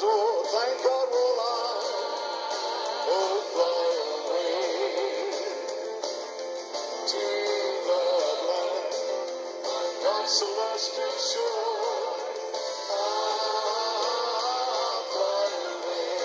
Oh, thank God will I, oh, fly away to that land, God's celestial shore. I'll fly away.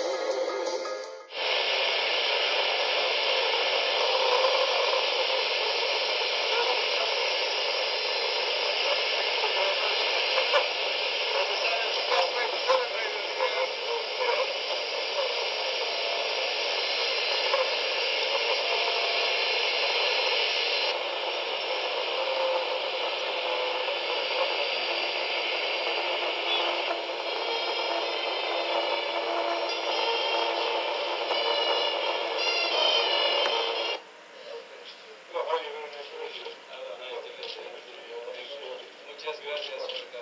Muchas gracias, Olga.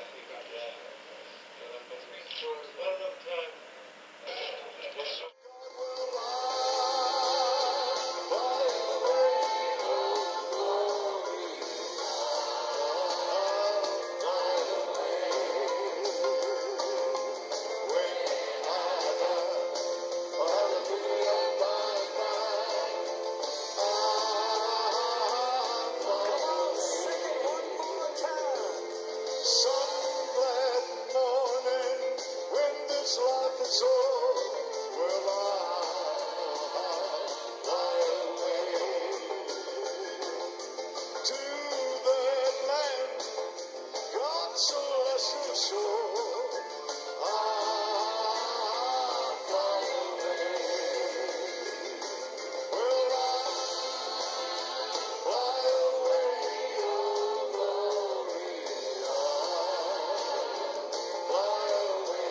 Life is over, will I fly away to that land, God's celestial shore. I'll fly away. Will I fly away, oh glory, I'll fly away.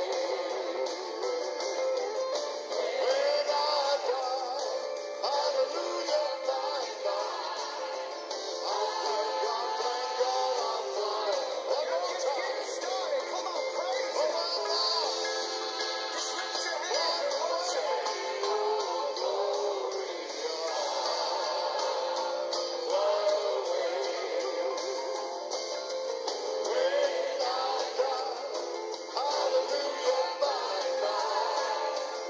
When I die, hallelujah, my God. I'll thank God, I'll fly. One more time. Getting started. Come on, praise Him. Just lift your hands and worship Him. Oh, glory, fly away. When I die, hallelujah, my God.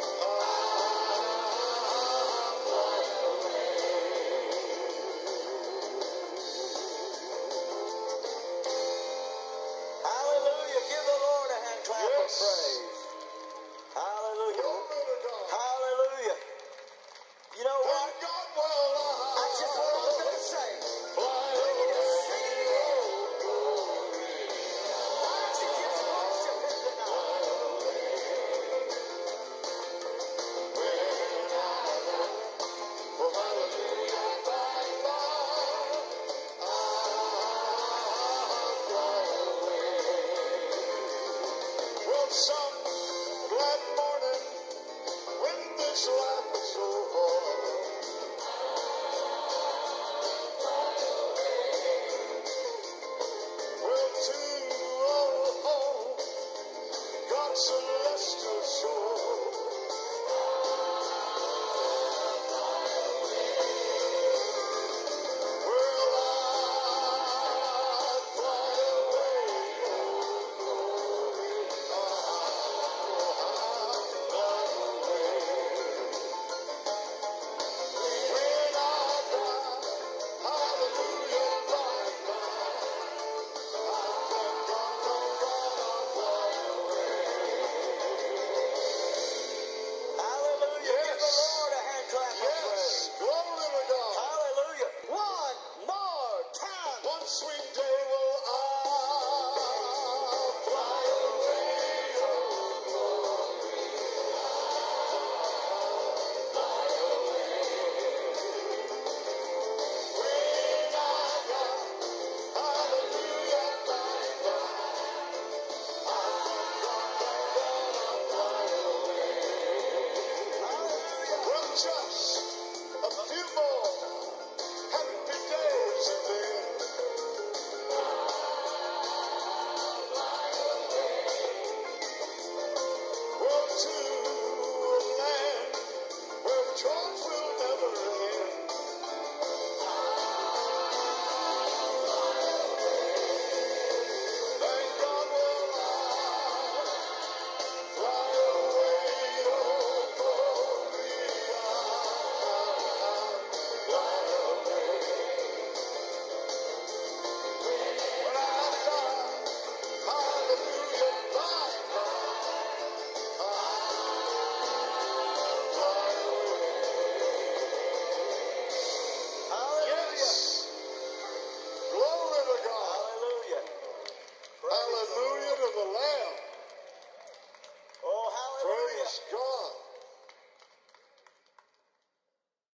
Hallelujah. Give the Lord a hand clap of Yes. praise. Hallelujah. Glory to God. Hallelujah. You know what? Thank God will I just what I was going to say. fly We're going to away. sing it in. Why don't you just worship Him tonight? Oh, hallelujah, my God. I'll fly away. Well, some glad morning when this life is over. Well, to God's